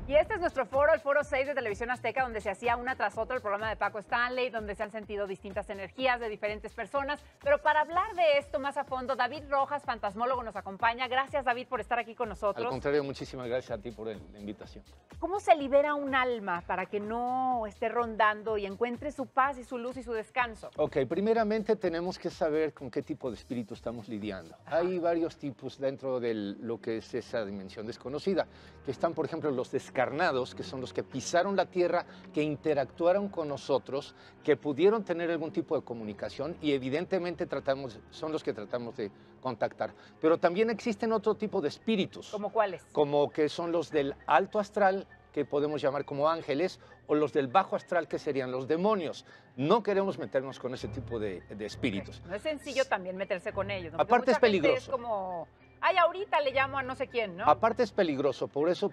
Y este es nuestro foro, el Foro 6 de Televisión Azteca, donde se hacía una tras otra el programa de Paco Stanley, donde se han sentido distintas energías de diferentes personas. Pero para hablar de esto más a fondo, David Rojas, fantasmólogo, nos acompaña. Gracias, David, por estar aquí con nosotros. Al contrario, muchísimas gracias a ti por la invitación. ¿Cómo se libera un alma para que no esté rondando y encuentre su paz y su luz y su descanso? Ok, primeramente tenemos que saber con qué tipo de espíritu estamos lidiando. Ajá. Hay varios tipos dentro de lo que es esa dimensión desconocida, que están, por ejemplo, los descarnados, que son los que pisaron la tierra, que interactuaron con nosotros, que pudieron tener algún tipo de comunicación y evidentemente son los que tratamos de contactar. Pero también existen otro tipo de espíritus. ¿Cómo cuáles? Como que son los del alto astral, que podemos llamar como ángeles, o los del bajo astral, que serían los demonios. No queremos meternos con ese tipo de espíritus. Okay. No es sencillo también meterse con ellos, ¿no? Aparte es peligroso. Es como, ay, ahorita le llamo a no sé quién, ¿no? Aparte es peligroso, por eso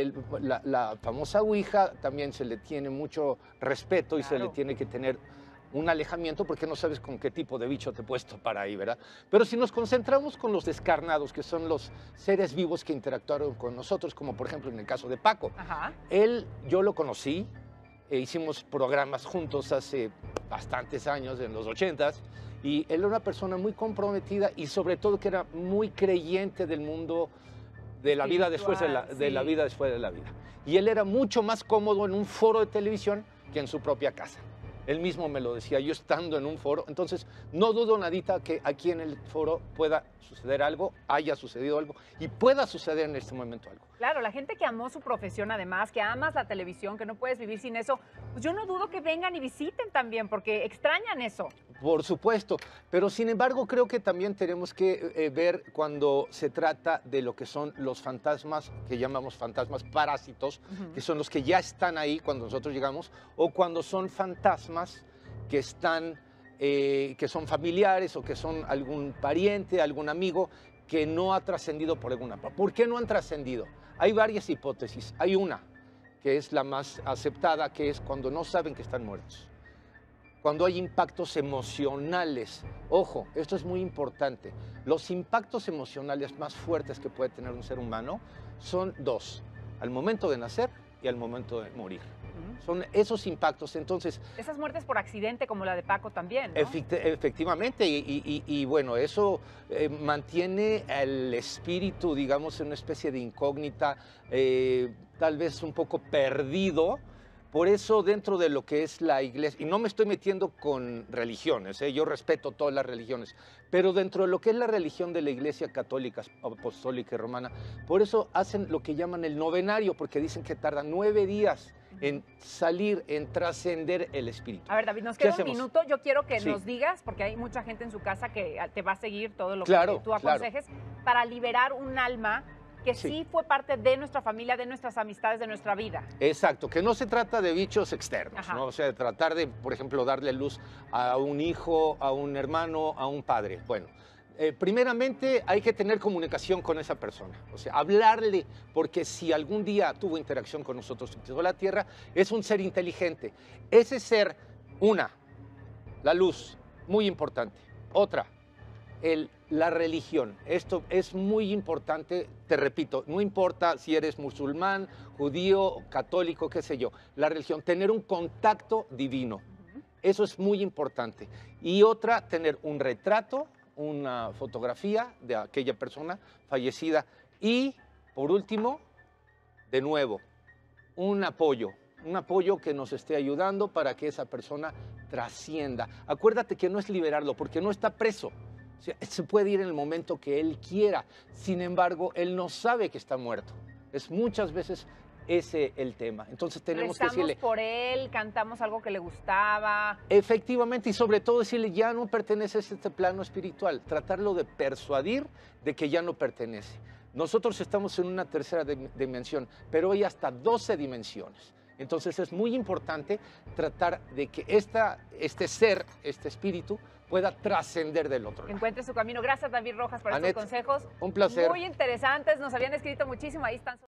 la famosa Ouija también se le tiene mucho respeto y se le tiene que tener un alejamiento porque no sabes con qué tipo de bicho te puedes topar ahí, ¿verdad? Pero si nos concentramos con los descarnados, que son los seres vivos que interactuaron con nosotros, como por ejemplo en el caso de Paco. Ajá. Yo lo conocí, hicimos programas juntos hace bastantes años, en los 80s, y él era una persona muy comprometida y sobre todo que era muy creyente del mundo de la vida después de la vida después de la vida. Y él era mucho más cómodo en un foro de televisión que en su propia casa. Él mismo me lo decía, yo estando en un foro. Entonces, no dudo nadita que aquí en el foro pueda suceder algo, haya sucedido algo y pueda suceder en este momento algo. Claro, la gente que amó su profesión además, que amas la televisión, que no puedes vivir sin eso, pues yo no dudo que vengan y visiten también, porque extrañan eso. Por supuesto, pero sin embargo creo que también tenemos que ver cuando se trata de lo que son los fantasmas, que llamamos fantasmas parásitos, que son los que ya están ahí cuando nosotros llegamos, o cuando son fantasmas que están, que son familiares o que son algún pariente, algún amigo que no ha trascendido por alguna parte. ¿Por qué no han trascendido? Hay varias hipótesis. Hay una que es la más aceptada, que es cuando no saben que están muertos. Cuando hay impactos emocionales. Ojo, esto es muy importante. Los impactos emocionales más fuertes que puede tener un ser humano son dos: al momento de nacer y al momento de morir. Son esos impactos. Entonces, esas muertes por accidente como la de Paco también, ¿no? Efectivamente, y bueno, eso mantiene el espíritu, digamos, en una especie de incógnita, tal vez un poco perdido. Por eso dentro de lo que es la iglesia, y no me estoy metiendo con religiones, yo respeto todas las religiones, pero dentro de lo que es la religión de la Iglesia Católica, Apostólica y Romana, por eso hacen lo que llaman el novenario, porque dicen que tardan 9 días en salir, en trascender el espíritu. A ver, David, nos queda un minuto. Yo quiero que nos digas, porque hay mucha gente en su casa que te va a seguir todo lo que tú aconsejes, para liberar un alma que sí fue parte de nuestra familia, de nuestras amistades, de nuestra vida. Exacto, que no se trata de bichos externos, ¿no? O sea, de tratar de, por ejemplo, darle luz a un hijo, a un hermano, a un padre. Bueno, primeramente hay que tener comunicación con esa persona, o sea, hablarle, porque si algún día tuvo interacción con nosotros en la Tierra, es un ser inteligente. Ese ser, la luz, muy importante. Otra, la religión. Esto es muy importante, te repito, no importa si eres musulmán, judío, católico, qué sé yo, la religión, tener un contacto divino. Eso es muy importante. Y otra, tener un retrato, una fotografía de aquella persona fallecida. Y, por último, de nuevo, un apoyo que nos esté ayudando para que esa persona trascienda. Acuérdate que no es liberarlo, porque no está preso. O sea, se puede ir en el momento que él quiera. Sin embargo, él no sabe que está muerto. Es muchas veces ese el tema. Entonces tenemos que decirle... por él, cantamos algo que le gustaba. Efectivamente, y sobre todo decirle, ya no perteneces a este plano espiritual. Tratarlo de persuadir de que ya no pertenece. Nosotros estamos en una tercera dimensión, pero hay hasta 12 dimensiones. Entonces es muy importante tratar de que este ser, este espíritu, pueda trascender del otro lado. Encuentre su camino. Gracias, David Rojas, por estos consejos. Un placer. Muy interesantes, nos habían escrito muchísimo, ahí están.